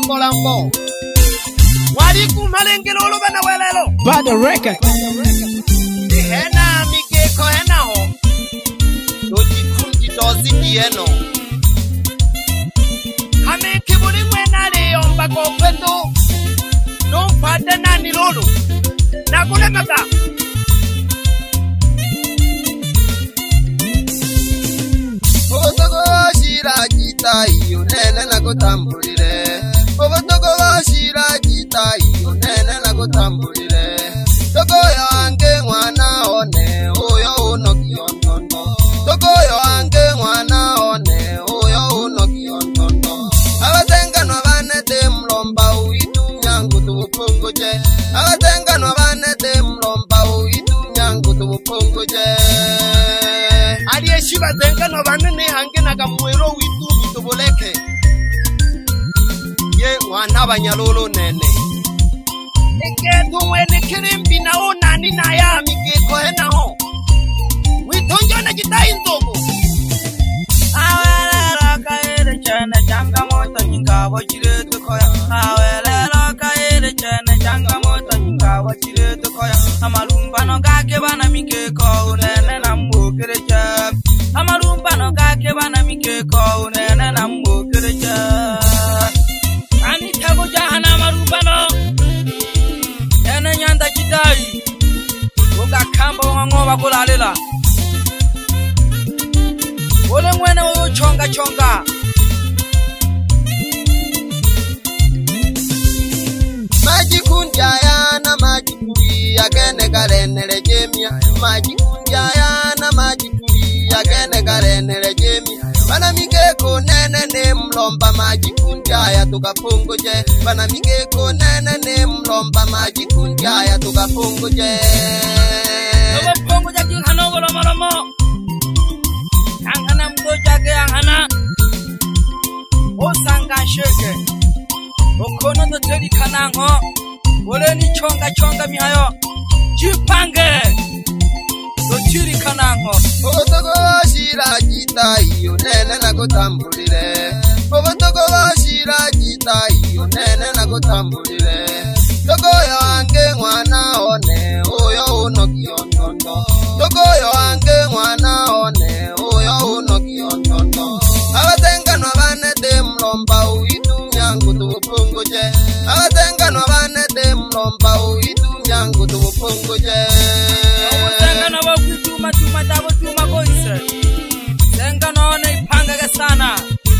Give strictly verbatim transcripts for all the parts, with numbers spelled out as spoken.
lambo lambo. Waliku malengelo lo bana welelo. Bad record. Hena mikeko hena ho. Doji kunji dozi kieno. Hame kibuli mwena leomba kofendo. No pade nani lolo. Nakule maka. Ogotogo shira kita iyo nene na kutambulile. Ogotogo shira kita iyo nene na kutambulile. Togo yange mwana one oyo uno kiontondo. Togo yange mwana one oyo uno kiontondo. Abatenga no banete mlomba uitu nyangu tupungoje. Abatenga no banete mlomba uitu nyangu tupungoje. Shiba tenga no banene hange na kamwero witu mitoboleke. Ye wana banyalolo nene. Eke tuwene kirimbi na ona ni na ya mikeko hena ho. Witonjo na jitai ndogo. Awele roka ere chene changa moto nyinga wachire tukoya. Awele roka ere chene changa moto nyinga wachire tukoya. Amalumba no gake bana mikeko unene na mbukire chene. Amarumba no gake bana mikeko unene na mbukireja. Ani tago jahana amarumba no. Ene nyanda jidai. Uga kamba wangoba kulalela. Ole mwene uyo chonga chonga. Maji kunjaya na maji tuli agene garenere jemia. Maji kunjaya na maji agene garenere jemi bana mikeko nene ne mlomba maji kunjaya tukapungoje bana mikeko nene ne mlomba maji kunjaya tukapungoje tukapungoje kihano golo malomo angana mgoja ke angana osanga sheke okono to teli kanango ole ni chonga chonga mihayo jipange Chiri kanango. Ogotogo shira kita iyo nene na kutambulile. Ogotogo shira kita iyo nene na kutambulile. Togo yange mwana one oyo uno kiontondo. Togo yange mwana one oyo uno kiontondo. Abatenga no banete mlomba uitu nyangu tupungoje. Abatenga no banete mlomba uitu nyangu tupungoje. Tuma tuma tabo tuma koise senga none ipanga sana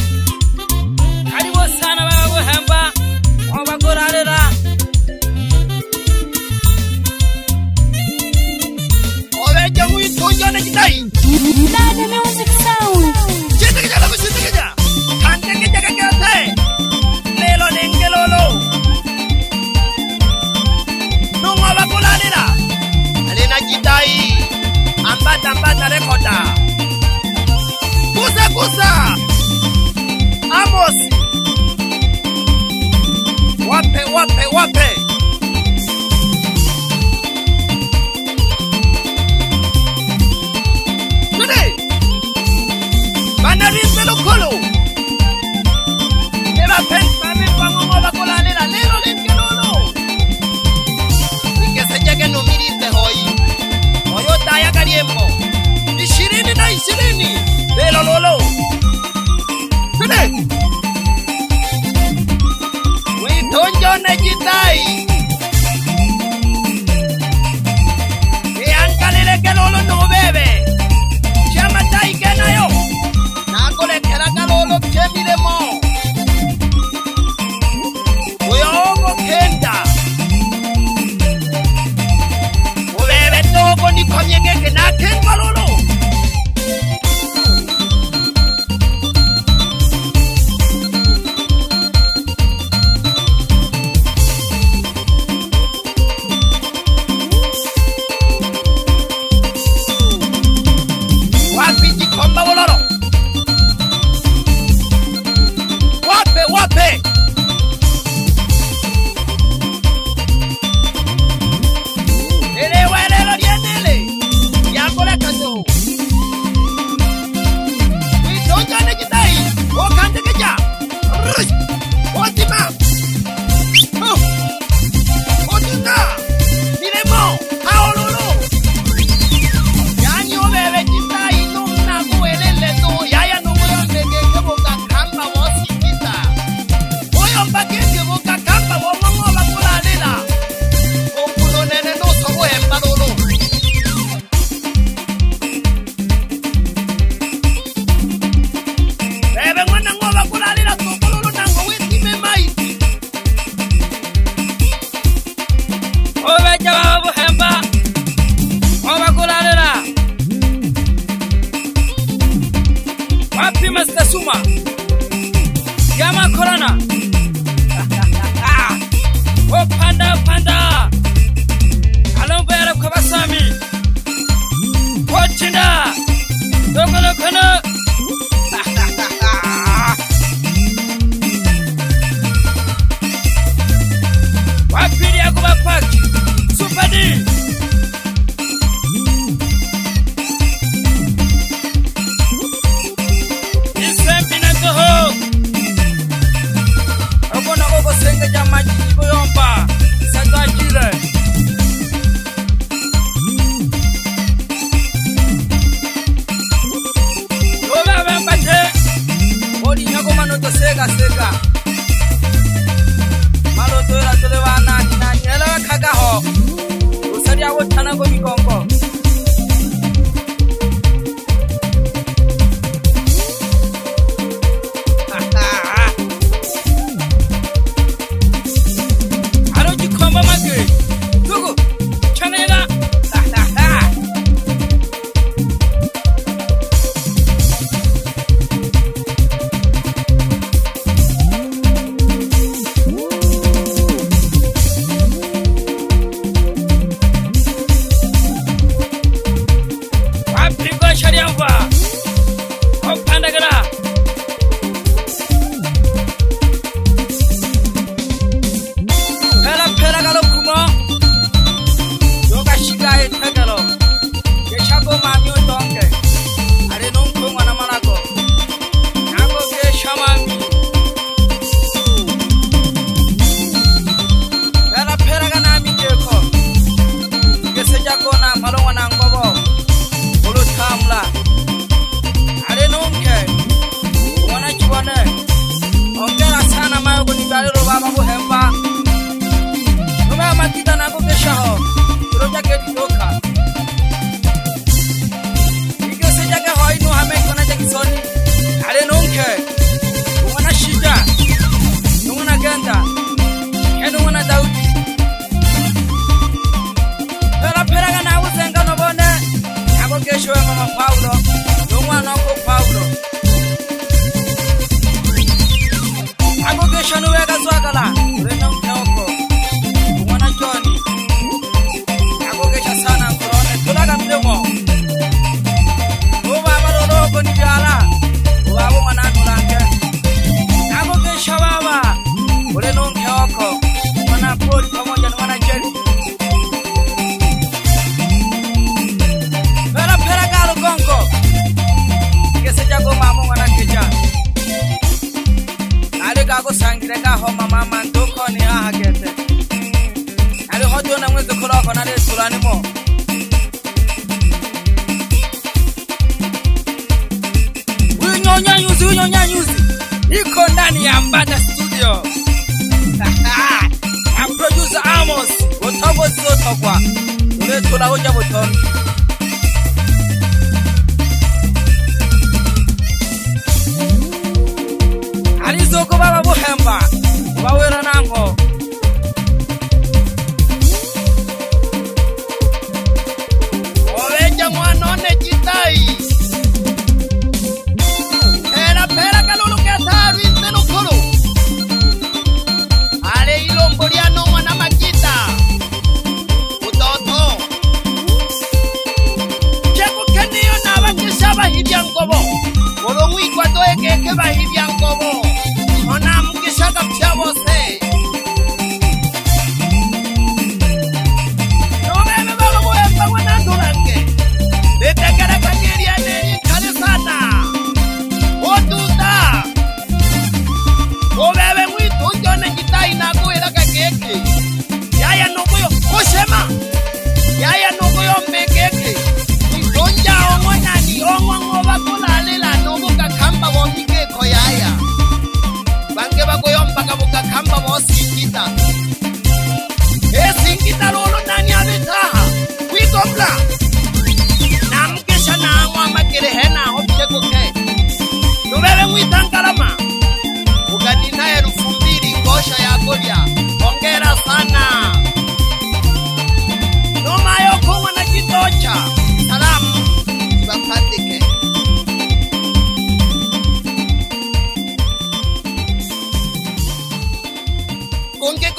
aribo sana babo hemba obagorarera obeje muitonjo na kitai Nana music sound chitikeja la chitikeja kante keja kakate lelo nengelolo no obagorarera alena kitai ambata ambata rekoda kusa kusa Amos wape wape wape today banarimbe lokolo eba pensa me pango bakola lela lelo lengelolo ikesejeke no mirinde hoyi Oyota ya kariembo ishirini na ishirini lelo lolo today witonjo na jitai eankalele kelolo no bebe chama tai kenayo nakole kera kalolo chemiremo oyogo kenda ubebe togo ni konyege ke na kenwa lolo wapi jikomba wololo wape wape ele welelo lienele yakole kato witonja ne jitai okande keja otima Wapi Master Suma? Yama Corona. Oh panda panda. Alombera Kabasami. Wachinda. Dogolo kono. Wapi ya kubapak. Supadi. Isembi na toho. Ogona gogo senga jamaji koyomba. Sasa jile. Ola bambate. Odi nyago manoto sega sega. Maloto era tole wana na nyela kaga ho. Usari awo tanago mikongo.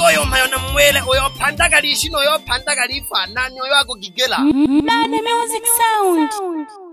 oyo mayona mwele oyo pandaga lishino oyo pandaga lifa nani oyo ako gigela. Nane music sound.